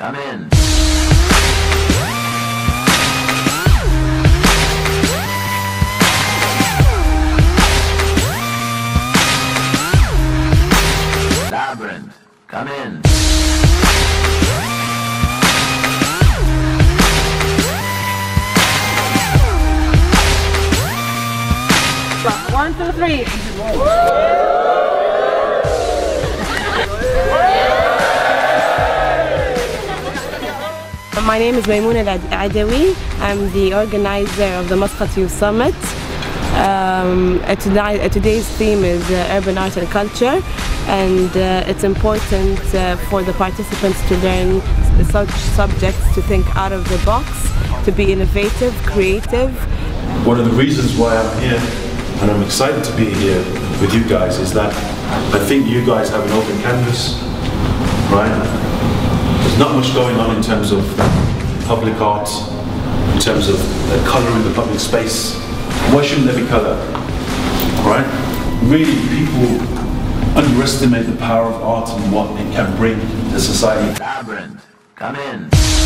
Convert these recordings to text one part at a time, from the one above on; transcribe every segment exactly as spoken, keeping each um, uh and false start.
come in. Labyrinth, come in. One, two, three. My name is Nadiya Al Lawati. I'm the organizer of the Muscat Youth Summit. Um, today, today's theme is uh, urban art and culture, and uh, it's important uh, for the participants to learn such subjects, to think out of the box, to be innovative, creative. One of the reasons why I'm here, and I'm excited to be here with you guys, is that I think you guys have an open canvas, right? There's not much going on in terms of public art, in terms of the colour in the public space. Why shouldn't there be colour, right? Really, people underestimate the power of art and what it can bring to society. Labyrinth, come in.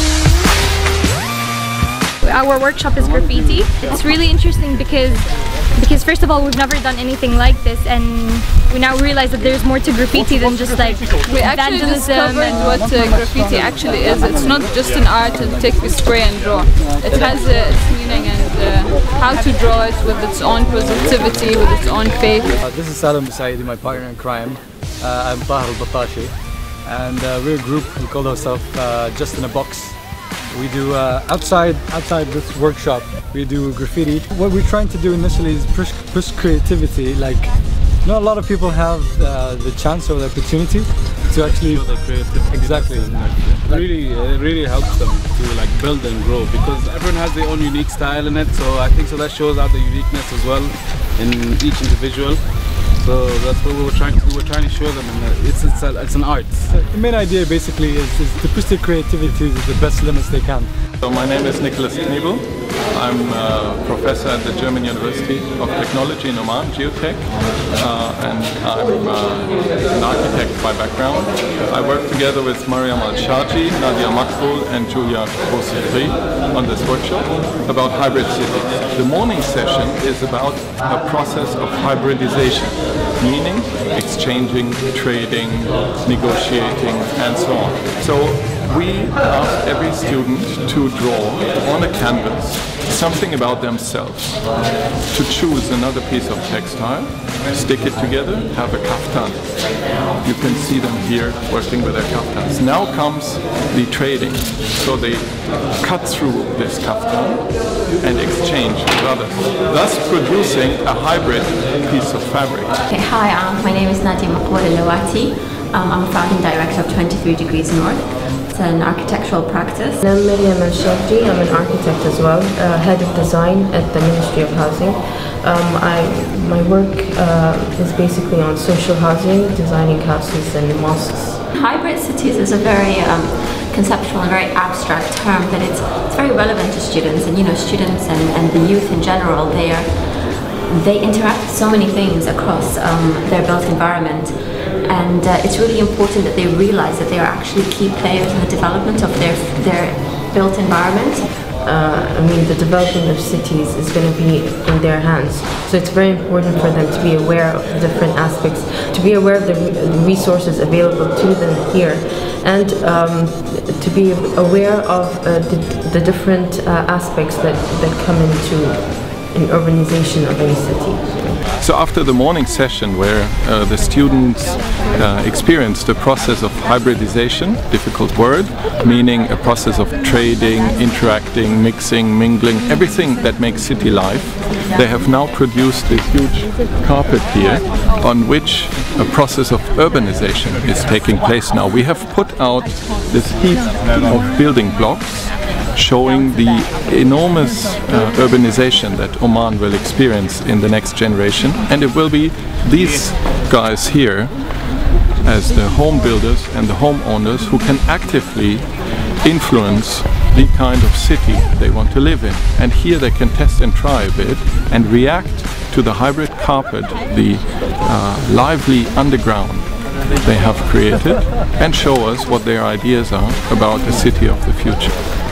Our workshop is graffiti. It's really interesting because because first of all, we've never done anything like this, and we now realize that there's more to graffiti than just like we actually discovered and what uh, graffiti actually is. It's not just an art to take the spray and draw. It has uh, its meaning and uh, how to draw it with its own positivity, with its own faith. Uh, this is Salam Saidi, my partner in crime. Uh, I'm Tahir Al-Batashi, and uh, we're a group. We call ourselves uh, Just in a Box. We do uh, outside outside this workshop. We do graffiti. What we're trying to do initially is push, push creativity. Like, not a lot of people have uh, the chance or the opportunity to actually show their creativity. Exactly. It really, it really helps them to like build and grow, because everyone has their own unique style in it. So I think so that shows out the uniqueness as well in each individual. So that's what we were trying to, we were trying to show them, and it's it's, a, it's an art. The main idea basically is, is to push their creativity to the best limits they can. So my name is Nikolaus Knebel. I'm a professor at the German University of Technology in Oman, Geotech, uh, and I'm uh, an architect by background. I work together with Mariyam Sharji, Nadiya Al and Julia on this workshop about hybrid cities. The morning session is about a process of hybridization, meaning exchanging, trading, negotiating, and so on. So we ask every student to draw on a canvas something about themselves, to choose another piece of textile, stick it together, have a kaftan. You can see them here working with their kaftans. Now comes the trading. So they cut through this kaftan and exchange with others, thus producing a hybrid piece of fabric. Okay, hi, um, my name is Nadiya Al Lawati. Um, I'm a founding director of twenty-three Degrees North. It's an architectural practice. I'm Mariyam Sharji. I'm an architect as well, uh, head of design at the Ministry of Housing. Um, I, my work uh, is basically on social housing, designing houses and mosques. Hybrid cities is a very um, conceptual and very abstract term, but it's, it's very relevant to students, and you know, students and, and the youth in general, they are, they interact with so many things across um, their built environment. And uh, it's really important that they realize that they are actually key players in the development of their, their built environment. Uh, I mean, the development of cities is going to be in their hands. So it's very important for them to be aware of the different aspects, to be aware of the resources available to them here, and um, to be aware of uh, the, the different uh, aspects that, that come into an urbanization of any city. So after the morning session, where uh, the students uh, experienced the process of hybridization, difficult word, meaning a process of trading, interacting, mixing, mingling, everything that makes city life, they have now produced this huge carpet here on which a process of urbanization is taking place now. We have put out this heap of building blocks showing the enormous uh, urbanization that Oman will experience in the next generation, and it will be these guys here as the home builders and the homeowners who can actively influence the kind of city they want to live in. And here they can test and try a bit and react to the hybrid carpet, the uh, lively underground they have created and show us what their ideas are about the city of the future.